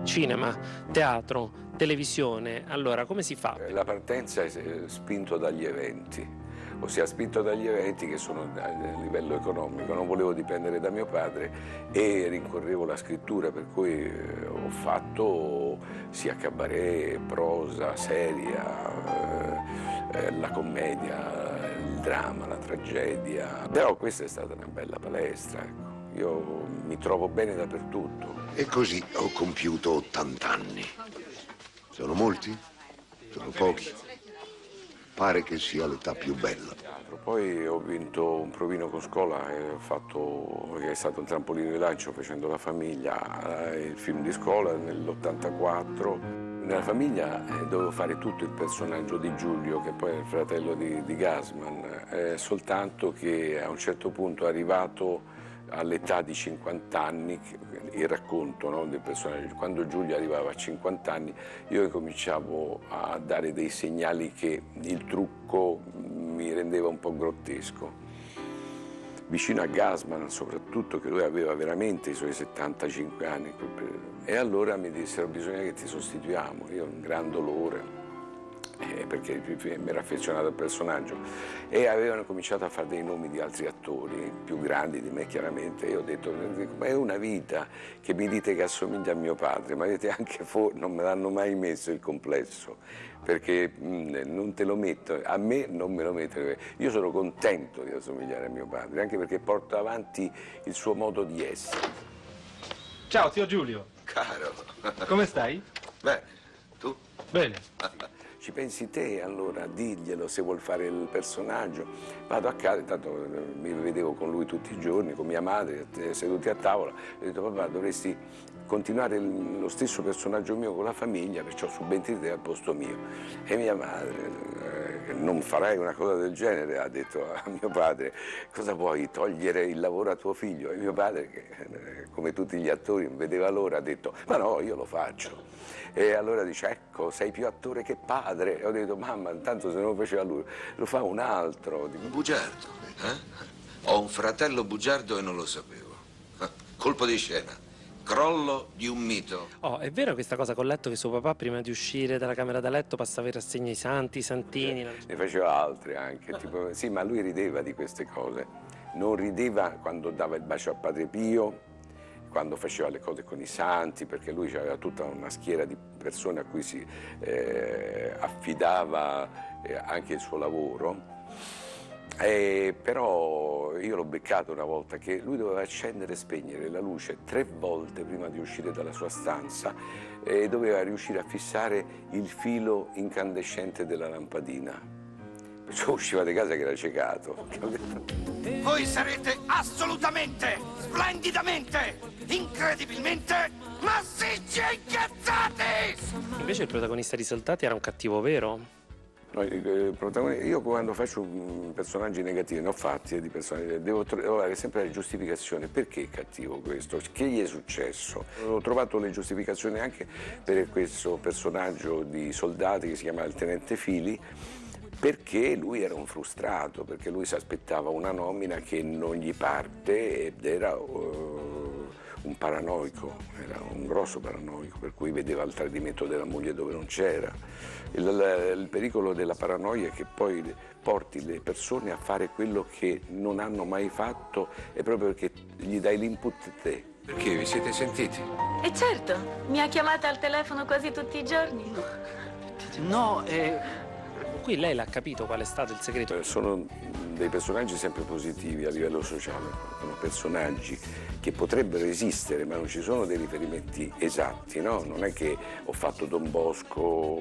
cinema, teatro, televisione, allora come si fa? La partenza è spinto dagli eventi, ossia spinto dagli eventi che sono a livello economico. Non volevo dipendere da mio padre e rincorrevo la scrittura, per cui ho fatto sia cabaret, prosa, seria, la commedia, il dramma, la tragedia. Però questa è stata una bella palestra, ecco. Io mi trovo bene dappertutto. E così ho compiuto 80 anni. Sono molti? Sono pochi? Pare che sia l'età più bella. Poi ho vinto un provino con scuola che è stato un trampolino di lancio facendo La famiglia, il film di scuola nell'84. Nella famiglia dovevo fare tutto il personaggio di Giulio, che poi è il fratello di Gassman, soltanto che a un certo punto è arrivato all'età di 50 anni, il racconto, no, del personaggio, quando Giulio arrivava a 50 anni io cominciavo a dare dei segnali che il trucco mi rendeva un po' grottesco. Vicino a Gassman, soprattutto, che lui aveva veramente i suoi 75 anni, e allora mi dissero: bisogna che ti sostituiamo. Io ho un gran dolore, perché mi ero affezionato al personaggio, e avevano cominciato a fare dei nomi di altri attori più grandi di me, chiaramente. Io ho detto: ma è una vita che mi dite che assomiglia a mio padre, ma avete anche non me l'hanno mai messo il complesso, perché non te lo metto, a me non me lo mettono. Io sono contento di assomigliare a mio padre, anche perché porto avanti il suo modo di essere. Ciao, zio Giulio. Caro. Come stai? Beh, tu? Bene. Ci pensi te allora, diglielo se vuol fare il personaggio. Vado a casa, intanto mi vedevo con lui tutti i giorni, con mia madre, seduti a tavola. Ho detto: papà, dovresti continuare lo stesso personaggio mio con La famiglia, perciò subentri te al posto mio. E mia madre: non farai una cosa del genere, ha detto a mio padre. Cosa vuoi, togliere il lavoro a tuo figlio? E mio padre, che come tutti gli attori non vedeva l'ora, ha detto: ma no, io lo faccio. E allora dice: ecco, sei più attore che padre. E ho detto: mamma, intanto se non lo faceva lui, lo fa un altro. Dico, Bugiardo, eh? Ho un fratello bugiardo e non lo sapevo. Colpo di scena. Crollo di un mito. Oh, è vero questa cosa che ho letto, che suo papà prima di uscire dalla camera da letto passava in rassegna i santi, i santini? ne faceva altre anche, tipo, sì, ma lui rideva di queste cose. Non rideva quando dava il bacio a Padre Pio, quando faceva le cose con i santi, perché lui aveva tutta una schiera di persone a cui si affidava anche il suo lavoro. Però io l'ho beccato una volta che lui doveva accendere e spegnere la luce 3 volte prima di uscire dalla sua stanza e doveva riuscire a fissare il filo incandescente della lampadina. Perciò usciva di casa che era ciecato. Voi sarete assolutamente, splendidamente, incredibilmente massicci e incazzati! Invece il protagonista di Soldati era un cattivo vero? No, io quando faccio personaggi negativi, ne ho fatti di personaggi, devo trovare sempre la giustificazione. Perché è cattivo questo? Che gli è successo? Ho trovato le giustificazioni anche per questo personaggio di Soldati che si chiama il Tenente Fili, perché lui era un frustrato, perché lui si aspettava una nomina che non gli parte ed era un paranoico, era un grosso paranoico, per cui vedeva il tradimento della moglie dove non c'era. Il pericolo della paranoia è che poi porti le persone a fare quello che non hanno mai fatto, è proprio perché gli dai l'input te. Perché vi siete sentiti? E certo, mi ha chiamata al telefono quasi tutti i giorni. No, Qui lei l'ha capito qual è stato il segreto? Sono dei personaggi sempre positivi a livello sociale, sono personaggi che potrebbero esistere, ma non ci sono dei riferimenti esatti, no? Non è che ho fatto Don Bosco,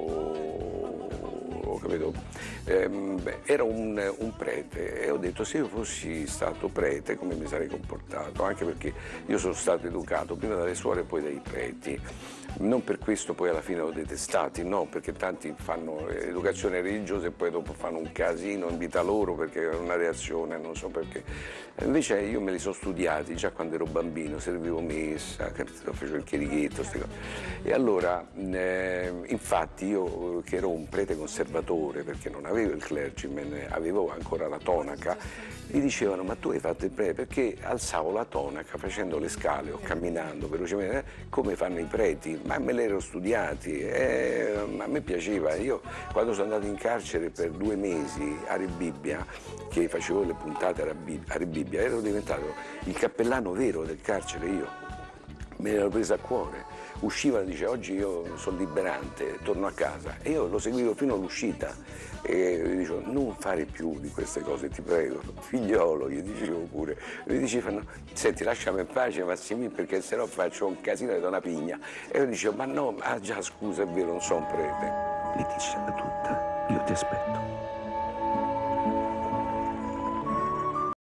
ho capito? Era un prete e ho detto: se io fossi stato prete come mi sarei comportato, anche perché io sono stato educato prima dalle suore e poi dai preti. Non per questo poi alla fine l'ho detestati, no, perché tanti fanno educazione religiosa religiose e poi dopo fanno un casino in vita loro perché è una reazione, non so perché. Invece io me li sono studiati già quando ero bambino, servivo messa, facevo il chierichetto, queste cose. E allora, infatti io che ero un prete conservatore, perché non avevo il clergyman, avevo ancora la tonaca, mi dicevano: ma tu hai fatto il prete? Perché alzavo la tonaca facendo le scale o camminando velocemente, come fanno i preti, ma me li ero studiati, a me piaceva. Io quando sono andato in carcere per 2 mesi a Rebibbia, che facevo le puntate a Rebibbia, ero diventato il cappellano vero del carcere io, me l'ero presa a cuore. Usciva e dice: oggi io sono liberante, torno a casa, e io lo seguivo fino all'uscita e gli dicevo: non fare più di queste cose, ti prego, figliolo, gli dicevo pure. Mi dicevano: senti, lasciami in pace Massimino, perché sennò faccio un casino e do una pigna. E io dicevo: ma no, già scusa, è vero, non sono un prete. Mi dissela tutta, io ti aspetto.